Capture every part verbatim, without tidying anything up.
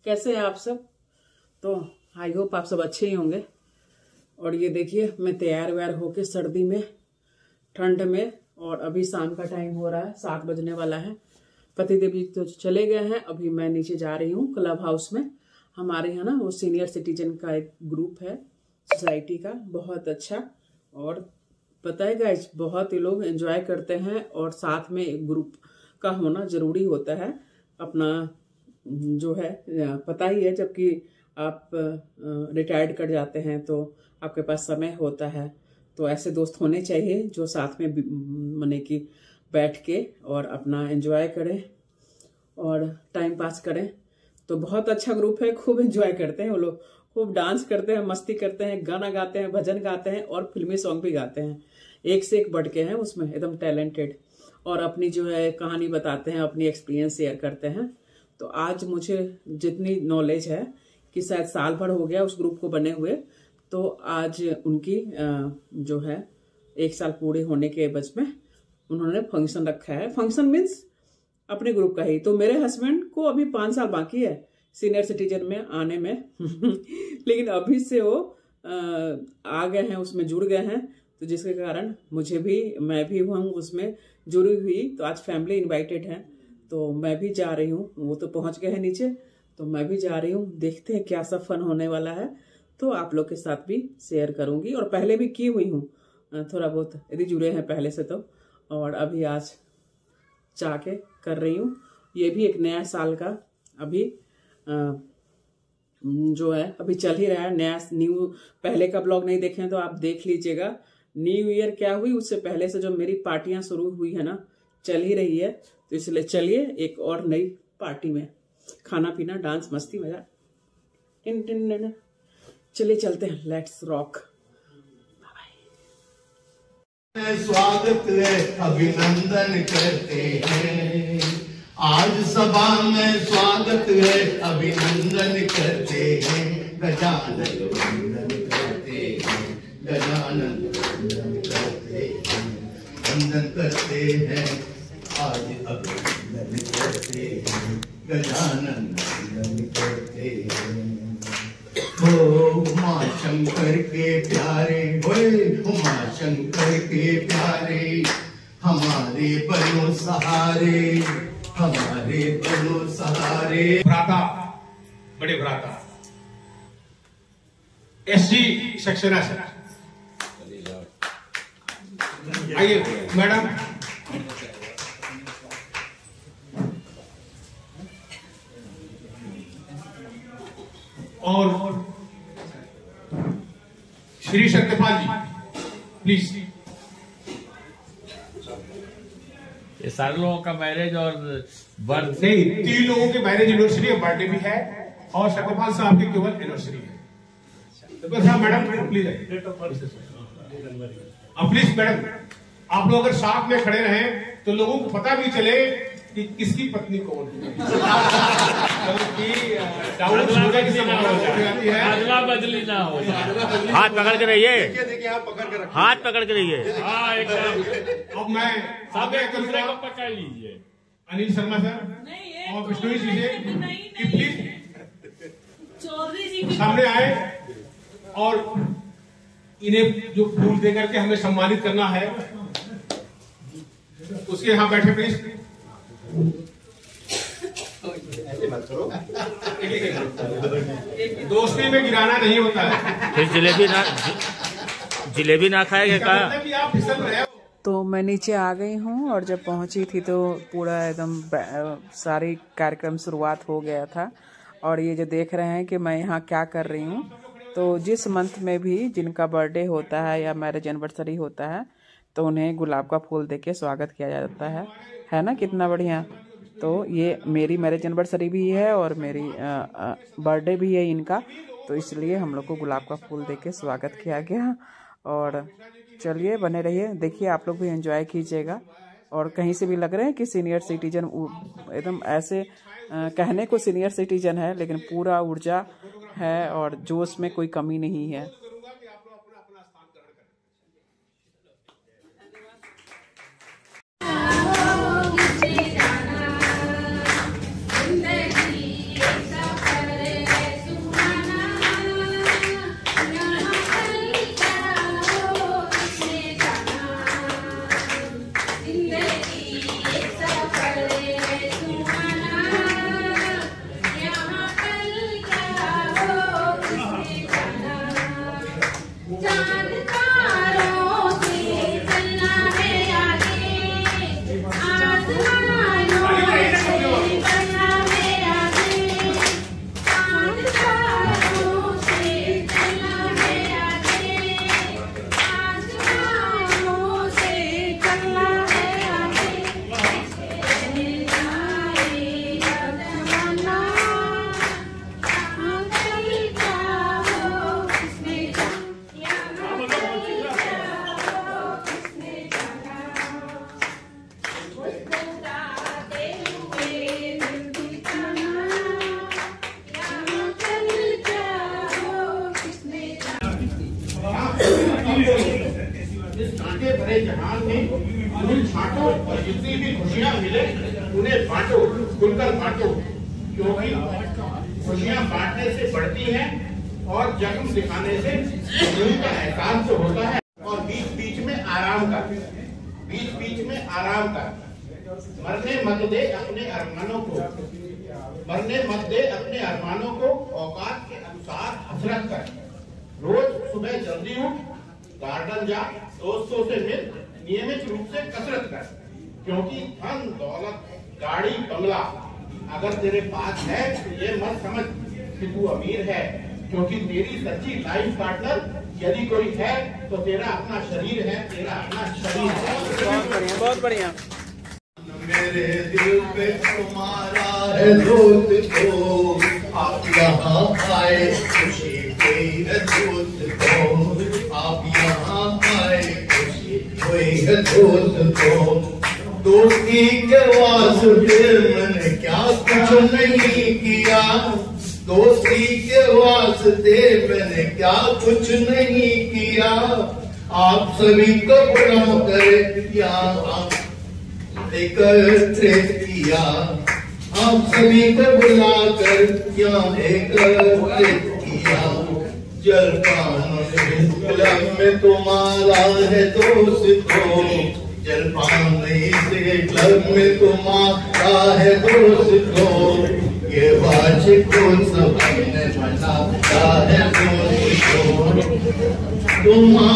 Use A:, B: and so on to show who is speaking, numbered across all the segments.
A: कैसे हैं आप सब? तो आई होप आप सब अच्छे ही होंगे। और ये देखिए मैं तैयार व्यार होके सर्दी में, ठंड में, और अभी शाम का टाइम हो रहा है, सात बजने वाला है। पतिदेव जी तो चले गए हैं, अभी मैं नीचे जा रही हूँ क्लब हाउस में। हमारे यहाँ ना वो सीनियर सिटीजन का एक ग्रुप है सोसाइटी का, बहुत अच्छा। और पता है गाइस, बहुत ही लोग एंजॉय करते हैं और साथ में एक ग्रुप का होना जरूरी होता है। अपना जो है पता ही है, जबकि आप रिटायर्ड कर जाते हैं तो आपके पास समय होता है, तो ऐसे दोस्त होने चाहिए जो साथ में मने कि बैठ के और अपना एंजॉय करें और टाइम पास करें। तो बहुत अच्छा ग्रुप है, खूब एंजॉय करते हैं वो लोग, खूब डांस करते हैं, मस्ती करते हैं, गाना गाते हैं, भजन गाते हैं और फिल्मी सॉन्ग भी गाते हैं। एक से एक बढ़ के हैं उसमें, एकदम टैलेंटेड। और अपनी जो है कहानी बताते हैं, अपनी एक्सपीरियंस शेयर करते हैं। तो आज मुझे जितनी नॉलेज है कि शायद साल भर हो गया उस ग्रुप को बने हुए, तो आज उनकी जो है एक साल पूरे होने के एवज में उन्होंने फंक्शन रखा है। फंक्शन मीन्स अपने ग्रुप का ही। तो मेरे हस्बैंड को अभी पाँच साल बाकी है सीनियर सिटीजन में आने में लेकिन अभी से वो आ गए हैं, उसमें जुड़ गए हैं, तो जिसके कारण मुझे भी, मैं भी हूँ उसमें जुड़ी हुई। तो आज फैमिली इनवाइटेड है, तो मैं भी जा रही हूँ। वो तो पहुंच गए हैं नीचे, तो मैं भी जा रही हूँ। देखते हैं क्या सब फन होने वाला है, तो आप लोग के साथ भी शेयर करूंगी। और पहले भी की हुई हूँ थोड़ा बहुत, यदि जुड़े हैं पहले से तो। और अभी आज जाके कर रही हूँ। ये भी एक नया साल का अभी आ, जो है अभी चल ही रहा है नया न्यू। पहले का ब्लॉग नहीं देखे हैं तो आप देख लीजिएगा। न्यू ईयर क्या हुई उससे पहले से जो मेरी पार्टियां शुरू हुई है ना, चल ही रही है। तो इसलिए चलिए एक और नई पार्टी में खाना पीना, डांस, मस्ती, मजा। टिन टिन टिन। चलिए चलते हैं, लेट्स रॉक।
B: स्वागत है, अभिनंदन करते हैं। आज सभा में स्वागत है, अभिनंदन करते हैं। गजानन वंदन करते हैं, गजानन वंदन करते हैं, वंदन करते हैं। आज अभिनंदन करते हैं, गजानन वंदन करते हैं। हो उमा शंकर के प्यारे, होए उमा शंकर के प्यारे, हमारे बनो सहारे, हमारे बनो सहारे।
C: भ्राता, बड़े भ्राता एसजी सक्सेना सर, आइए मैडम। और श्री सत्यपाल जी प्लीज।
D: ये सारे लोगों का मैरिज और बर्थ
C: नहीं, तीन लोगों के मैरिज एनिवर्सरी है, बर्थडे भी है, और सत्यपाल साहब की केवल एनिवर्सरी है। तो बस हाँ मैडम प्लीज आइए। अब प्लीज मैडम, आप लोग अगर साथ में खड़े रहें तो लोगों को पता भी चले कि किसकी पत्नी कौन है।
D: अदला बदली ना हो। हाथ पकड़ के रहिए, हाथ पकड़ के रहिए। हाँ एकदम।
C: अब मैं
D: सब एक दूसरे को पकड़ लीजिए।
C: अनिल शर्मा सर और विष्णु जी से कि प्लीज
E: चौधरी जी
C: सामने आए और इन्हें जो फूल देकर के हमें सम्मानित करना है उसके यहाँ बैठे प्लीज। दोस्ती में गिराना नहीं होता है।
D: फिर जलेबी ना, जलेबी ना खाएगा का?
C: आप फिसल रहे हो।
A: तो मैं नीचे आ गई हूँ और जब पहुंची थी तो पूरा एकदम सारी कार्यक्रम शुरुआत हो गया था। और ये जो देख रहे हैं कि मैं यहाँ क्या कर रही हूँ, तो जिस मंथ में भी जिनका बर्थडे होता है या मैरिज एनिवर्सरी होता है तो उन्हें गुलाब का फूल देके स्वागत किया जाता है, है ना? कितना बढ़िया। तो ये मेरी मैरिज एनिवर्सरी भी है और मेरी बर्थडे भी है इनका, तो इसलिए हम लोग को गुलाब का फूल देके स्वागत किया गया। और चलिए बने रहिए, देखिए आप लोग भी एंजॉय कीजिएगा। और कहीं से भी लग रहे हैं कि सीनियर सिटीजन एकदम ऐसे आ, कहने को सीनियर सिटीजन है, लेकिन पूरा ऊर्जा है और जोश में कोई कमी नहीं है।
E: बांटे भरे जहान में उन्हें छांटो और जितनी भी खुशियां मिले उन्हें बांटो, खुलकर बांटो, क्योंकि खुशियां बांटने से बढ़ती हैं और जख्म दिखाने से उनका एहसास तो होता है। और बीच बीच में आराम कर, बीच बीच में आराम कर। मरने मत दे अपने अरमानों को, मरने मत दे अपने अरमानों को, औकात के अनुसार हसरत कर। रोज सुबह जल्दी उठ, गार्डन जा, दोस्तों से मिल, नियमित रूप से कसरत कर, क्योंकि धन दौलत गाड़ी बंगला अगर तेरे पास है तो ये मत समझ कि तू अमीर है, क्योंकि तेरी सच्ची लाइफ पार्टनर यदि कोई है तो तेरा अपना शरीर है, तेरा अपना शरीर है।
A: बहुत बढ़िया।
B: मेरे दिल पे तुम्हारा है दोस्त को, आप यहाँ आए खुशी कोई है दोस्त को, आप यहाँ आए खुशी कोई है दोस्त को। दोस्ती के वास्ते मैंने क्या कुछ नहीं किया, दोस्ती के वास्ते मैंने क्या कुछ नहीं किया। आप सभी को बुला कर यहाँ एकत्रित किया, आप सभी को बुलाकर यहाँ एकत्रित किया। जलपान क्लब में तुम्हारा है दोस्त को, जलपान से क्लब में तुम्हारा है दोस्त को। ये वार्षिक उत्सव हमने मनाया है दोस्त को। तुम्हारा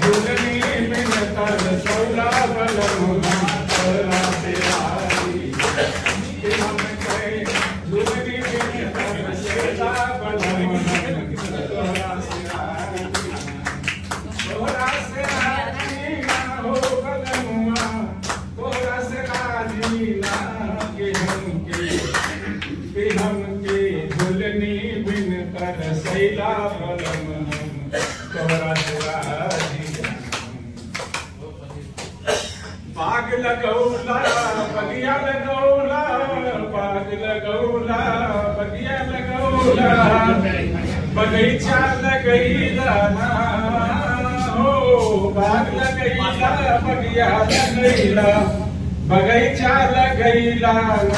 C: बाग लगौला बगिया लगौला, बाग लगौला बगिया लगौला, बगीचा लगैला हो, बाग लगैला बगिया लगैला, बगीचा लगैला,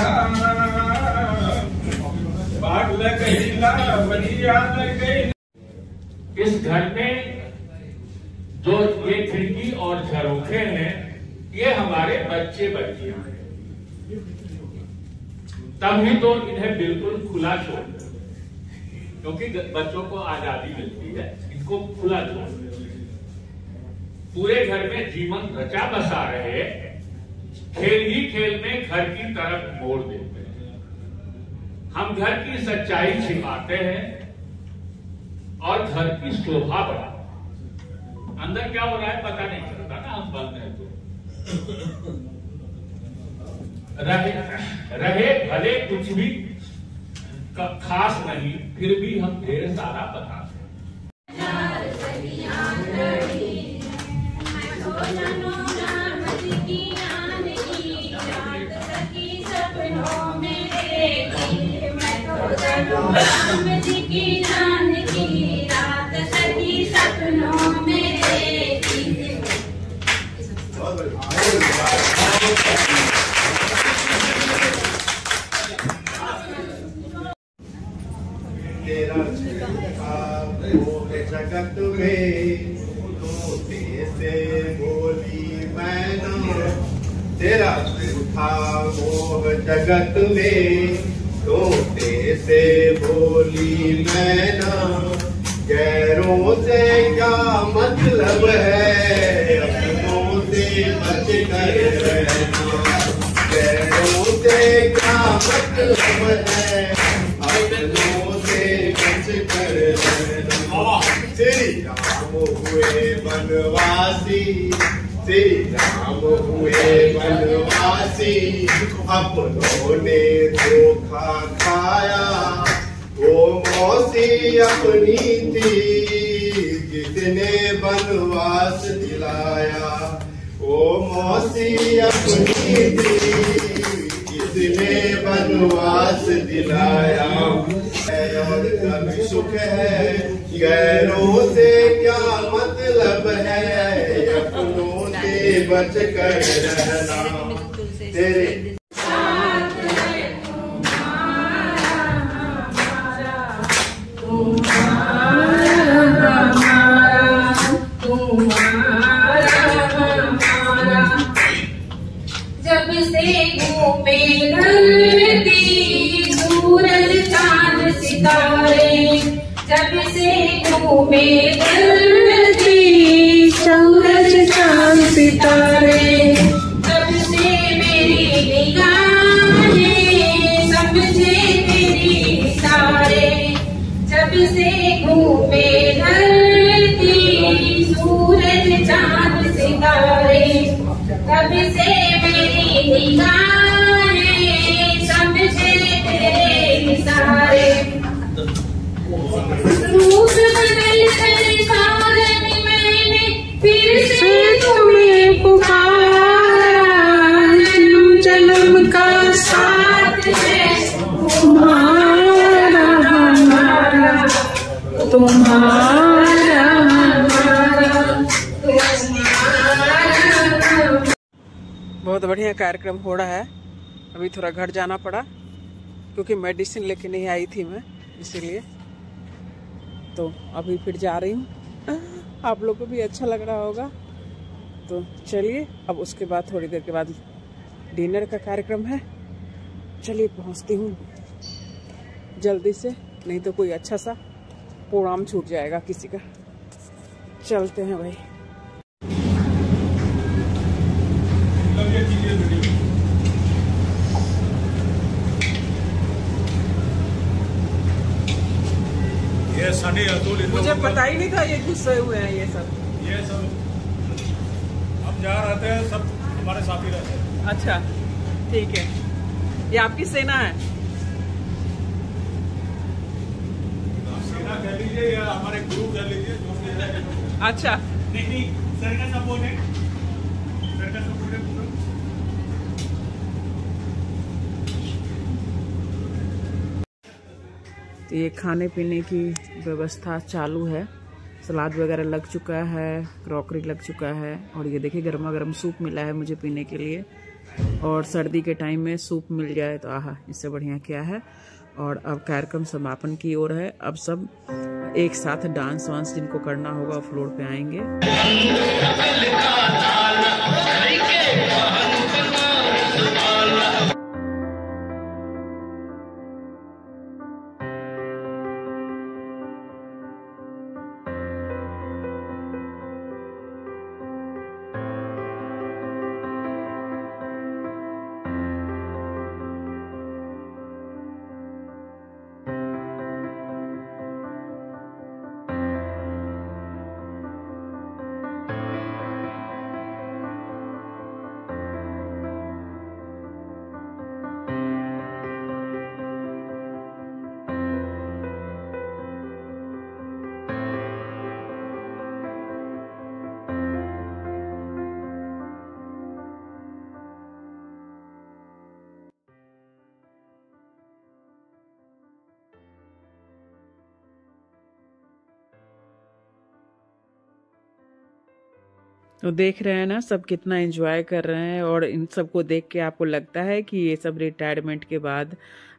C: बाग लगैला बगिया लगैला।
D: इस घर में जो ये खिड़की और झरोखे हैं, ये हमारे बच्चे बच्चियां हैं। तभी तो इन्हें बिल्कुल खुला छोड़ दो, क्योंकि बच्चों को आजादी मिलती है, इनको खुला छोड़ दो। पूरे घर में जीवन रचा बसा रहे, खेल ही खेल में घर की तरफ मोड़ देते हैं। हम घर की सच्चाई छिपाते हैं और घर की शोभा बढ़ाते हैं। अंदर क्या हो रहा है पता नहीं चलता ना, हम बंद हैं तो। रहे, रहे भले कुछ भी खास नहीं, फिर भी हम ढेर सारा बताते हैं।
B: तेरा जगत में तोते से बोली मैना, तेरा था मोह जगत में तोते से बोली मैना। गैरों से क्या मतलब है, अपनों से बच कर रहना। गैरों से क्या मतलब है, अपनों से बच कर रहना। श्री राम हुए वनवासी, श्री राम हुए वनवासी, अपनों ने धोखा खाया। वो मौसी अपनी थी जिसने वनवास दिलाया, वो मौसी अपनी थी जिसने वनवास दिलाया। और कभी सुख है गैरों से क्या मतलब है, अपनों बच कर रहना तेरे
F: जब से घूमे धरती सूरज चांद सितारे, जब से घूमे धरती सूरज चांद सितारे, तब से मेरी निगाहें समझे तेरी इशारे, जब से घूमे धरती सूरज चांद सितारे, तब से मेरी निगाहें समझे तेरे इशारे। रूप बदल कर सारन मैंने फिर से तुम्हें पुकारा, जन्म जन्म का साथ है तुम्हारा हमारा, तुम्हारा हमारा, तुम्हारा।
A: बहुत बढ़िया कार्यक्रम हो रहा है। अभी थोड़ा घर जाना पड़ा क्योंकि मेडिसिन लेके नहीं आई थी मैं, इसीलिए तो अभी फिर जा रही हूँ। आप लोग को भी अच्छा लग रहा होगा तो चलिए, अब उसके बाद थोड़ी देर के बाद डिनर का कार्यक्रम है। चलिए पहुँचती हूँ जल्दी से, नहीं तो कोई अच्छा सा प्रोग्राम छूट जाएगा किसी का। चलते हैं भाई।
C: ये साढ़े अतुल,
A: मुझे पता ही नहीं था ये गुस्से हुए हैं ये सब।
C: ये सब हम जहाँ रहते हैं सब हमारे साथ ही रहते हैं।
A: अच्छा ठीक है, ये आपकी सेना है?
C: सेना कह लीजिए या हमारे गुरु कह लीजिए, जो भी है।
A: अच्छा
C: नहीं नहीं, सर का सपोर्ट है, सर का सपोर्ट है पूरा।
A: तो ये खाने पीने की व्यवस्था चालू है। सलाद वगैरह लग चुका है, क्रॉकरी लग चुका है, और ये देखिए गर्मा गर्म सूप मिला है मुझे पीने के लिए। और सर्दी के टाइम में सूप मिल जाए तो आहा, इससे बढ़िया क्या है। और अब कार्यक्रम समापन की ओर है। अब सब एक साथ डांस वांस जिनको करना होगा फ्लोर पे आएंगे। तो देख रहे हैं ना सब कितना एंजॉय कर रहे हैं। और इन सबको देख के आपको लगता है कि ये सब रिटायरमेंट के बाद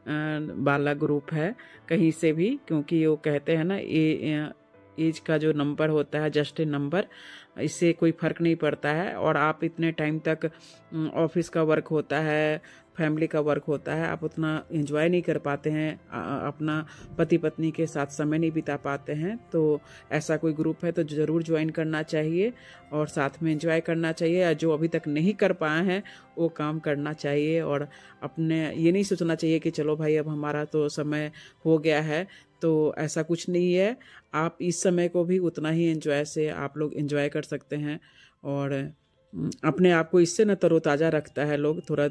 A: वाला ग्रुप है कहीं से भी, क्योंकि वो कहते हैं ना ये एज का जो नंबर होता है जस्ट ए नंबर, इससे कोई फ़र्क नहीं पड़ता है। और आप इतने टाइम तक ऑफिस का वर्क होता है, फैमिली का वर्क होता है, आप उतना एंजॉय नहीं कर पाते हैं, अपना पति पत्नी के साथ समय नहीं बिता पाते हैं। तो ऐसा कोई ग्रुप है तो ज़रूर ज्वाइन करना चाहिए और साथ में एंजॉय करना चाहिए। और जो अभी तक नहीं कर पाए हैं वो काम करना चाहिए। और अपने ये नहीं सोचना चाहिए कि चलो भाई अब हमारा तो समय हो गया है, तो ऐसा कुछ नहीं है। आप इस समय को भी उतना ही एंजॉय से आप लोग एंजॉय कर सकते हैं। और अपने आप को इससे न तरोताज़ा रखता है लोग, थोड़ा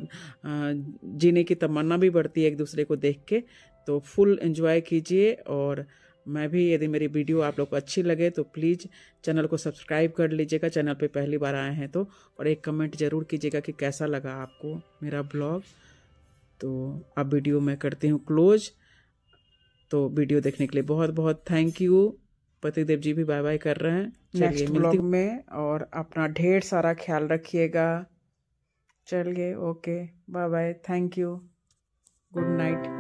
A: जीने की तमन्ना भी बढ़ती है एक दूसरे को देख के। तो फुल एंजॉय कीजिए। और मैं भी, यदि मेरी वीडियो आप लोग को अच्छी लगे तो प्लीज़ चैनल को सब्सक्राइब कर लीजिएगा, चैनल पे पहली बार आए हैं तो। और एक कमेंट ज़रूर कीजिएगा कि कैसा लगा आपको मेरा ब्लॉग। तो अब वीडियो मैं करती हूँ क्लोज। तो वीडियो देखने के लिए बहुत बहुत थैंक यू। पतिदेव जी भी बाय बाय कर रहे हैं। नेक्स्ट ब्लॉग में, और अपना ढेर सारा ख्याल रखिएगा। चलिए, okay, bye bye, thank you, good night.